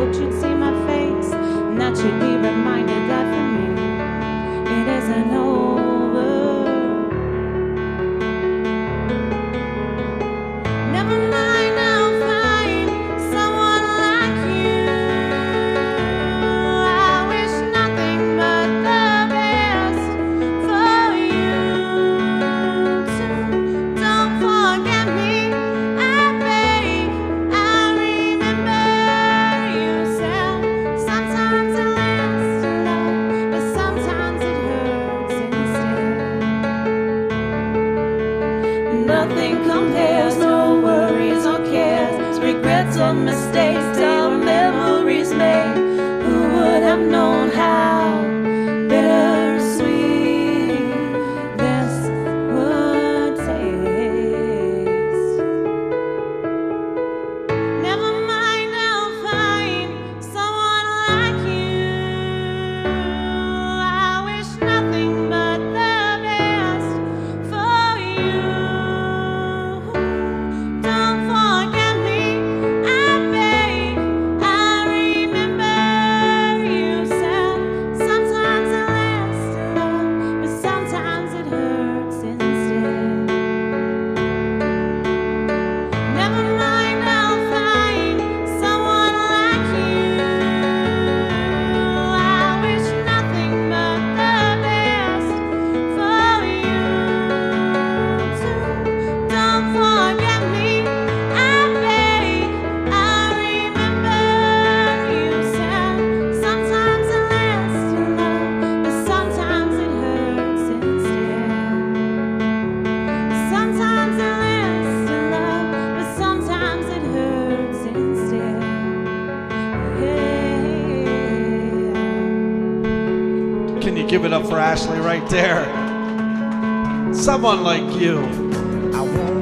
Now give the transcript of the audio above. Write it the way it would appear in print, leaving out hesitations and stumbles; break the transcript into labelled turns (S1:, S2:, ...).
S1: hoped you'd see my face, and that you'd be reminded that for me it isn't over. Never mind, I'll find someone like you. I wish nothing but the best for you too. Don't forget me, I beg. I remember you said sometimes it lasts too long, but sometimes it hurts instead. Nothing compares, no worries or cares, regrets or mistakes our memories made. Who would have known how bittersweet this would taste? Never mind, I'll find someone like you. I wish nothing but the best for you. Don't forget me, I beg. I remember you said sometimes it lasts too long, but sometimes it hurts instead. Never mind, I'll find someone like you. I wish nothing but the best for you too. Don't forget me, I beg. I remember you said sometimes it lasts too long, but sometimes it hurts instead. Sometimes it lasts too long, but sometimes it hurts instead. Yeah.
S2: Can you give it up for Ashley right there? Someone like you.
S3: I want